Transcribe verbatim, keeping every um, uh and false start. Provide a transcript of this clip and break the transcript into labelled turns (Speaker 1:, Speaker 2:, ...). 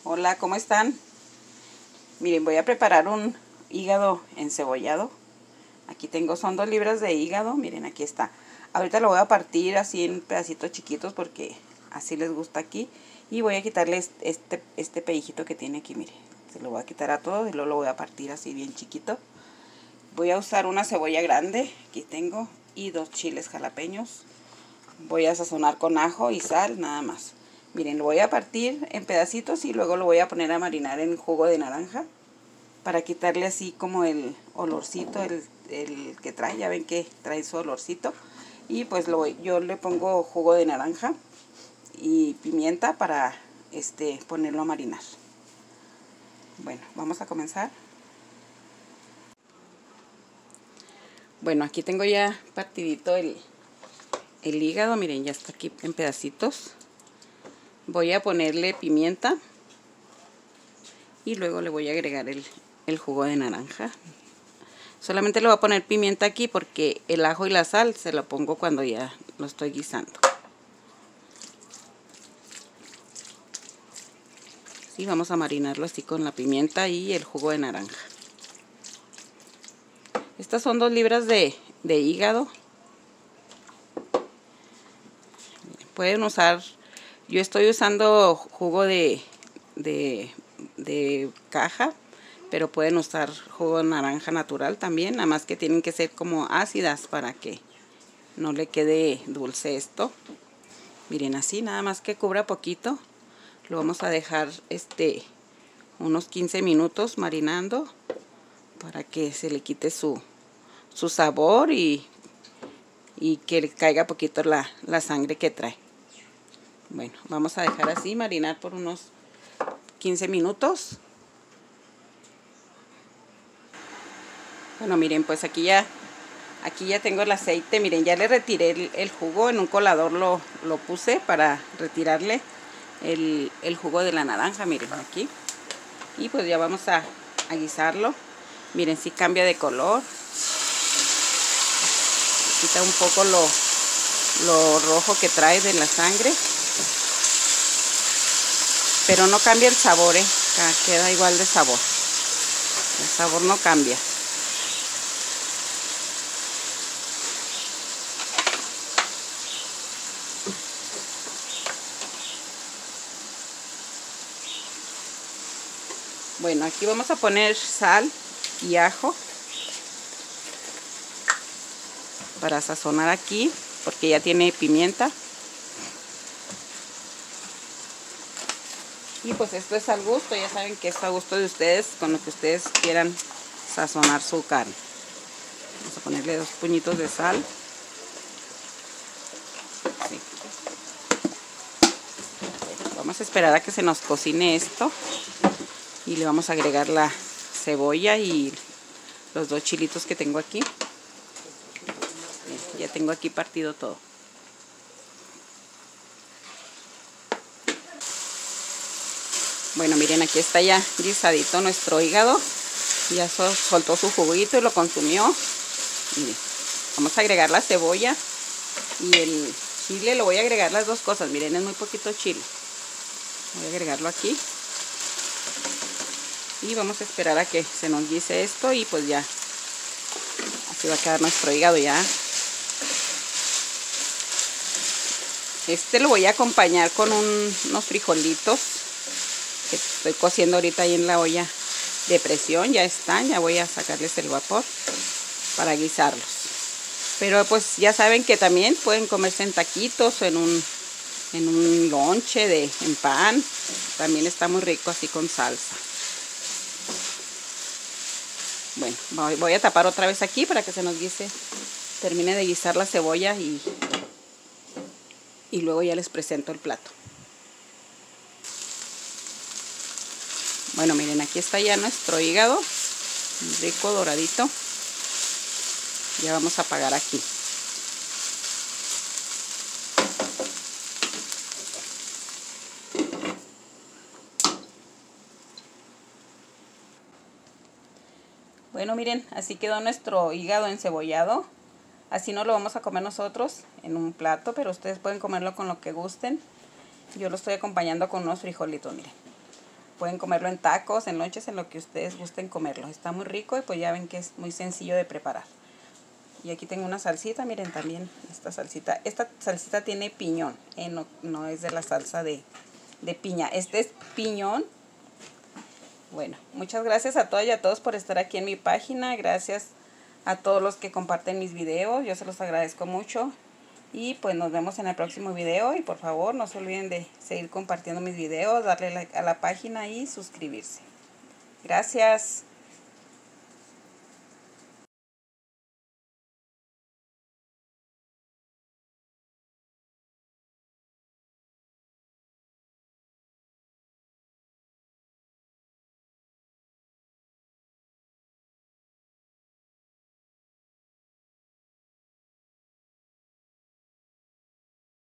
Speaker 1: Hola, ¿cómo están? Miren, voy a preparar un hígado encebollado. Aquí tengo, son dos libras de hígado, miren, aquí está. Ahorita lo voy a partir así en pedacitos chiquitos porque así les gusta aquí. Y voy a quitarles este, este pellejito que tiene aquí, miren. Se lo voy a quitar a todo y luego lo voy a partir así bien chiquito. Voy a usar una cebolla grande, aquí tengo, y dos chiles jalapeños. Voy a sazonar con ajo y sal, nada más. Miren, lo voy a partir en pedacitos y luego lo voy a poner a marinar en jugo de naranja para quitarle así como el olorcito, el, el que trae. Ya ven que trae su olorcito. Y pues lo, yo le pongo jugo de naranja y pimienta para este, ponerlo a marinar. Bueno, vamos a comenzar. Bueno, aquí tengo ya partidito el, el hígado. Miren, ya está aquí en pedacitos. Voy a ponerle pimienta y luego le voy a agregar el, el jugo de naranja. Solamente le voy a poner pimienta aquí porque el ajo y la sal se lo pongo cuando ya lo estoy guisando. Sí, vamos a marinarlo así con la pimienta y el jugo de naranja. Estas son dos libras de, de hígado. Pueden usar, yo estoy usando jugo de, de, de caja, pero pueden usar jugo de naranja natural también, nada más que tienen que ser como ácidas para que no le quede dulce esto. Miren, así, nada más que cubra poquito. Lo vamos a dejar este unos quince minutos marinando para que se le quite su, su sabor y, y que le caiga poquito la, la sangre que trae. Bueno, vamos a dejar así marinar por unos quince minutos. Bueno, miren, pues aquí ya, aquí ya tengo el aceite. Miren, ya le retiré el, el jugo. En un colador lo, lo puse para retirarle el, el jugo de la naranja. Miren, aquí. Y pues ya vamos a, a guisarlo. Miren, sí cambia de color. Quita un poco lo, lo rojo que trae de la sangre. Pero no cambia el sabor, ¿eh? Queda igual de sabor. El sabor no cambia. Bueno, aquí vamos a poner sal y ajo para sazonar aquí, porque ya tiene pimienta. Y pues esto es al gusto, ya saben que es a gusto de ustedes, con lo que ustedes quieran sazonar su carne. Vamos a ponerle dos puñitos de sal. Sí. Bueno, vamos a esperar a que se nos cocine esto. Y le vamos a agregar la cebolla y los dos chilitos que tengo aquí. Ya tengo aquí partido todo. Bueno, miren, aquí está ya guisadito nuestro hígado. Ya sol, soltó su juguito y lo consumió. Miren, vamos a agregar la cebolla y el chile. Lo voy a agregar las dos cosas. Miren, es muy poquito chile. Voy a agregarlo aquí. Y vamos a esperar a que se nos guise esto y pues ya. Así va a quedar nuestro hígado ya. Este lo voy a acompañar con un, unos frijolitos que estoy cociendo ahorita ahí en la olla de presión. Ya están, ya voy a sacarles el vapor para guisarlos. Pero pues ya saben que también pueden comerse en taquitos o en un, en un lonche de, en pan. También está muy rico así con salsa. Bueno, voy a tapar otra vez aquí para que se nos guise, termine de guisar la cebolla y, y luego ya les presento el plato. Bueno, miren, aquí está ya nuestro hígado, rico, doradito. Ya vamos a apagar aquí. Bueno, miren, así quedó nuestro hígado encebollado. Así no lo vamos a comer nosotros en un plato, pero ustedes pueden comerlo con lo que gusten. Yo lo estoy acompañando con unos frijolitos, miren. Pueden comerlo en tacos, en lonches, en lo que ustedes gusten comerlo. Está muy rico y pues ya ven que es muy sencillo de preparar. Y aquí tengo una salsita, miren también esta salsita. Esta salsita tiene piñón, eh, no, no es de la salsa de, de piña. Este es piñón. Bueno, muchas gracias a todas y a todos por estar aquí en mi página. Gracias a todos los que comparten mis videos. Yo se los agradezco mucho. Y pues nos vemos en el próximo video. Y por favor no se olviden de seguir compartiendo mis videos, darle like a la página y suscribirse. Gracias.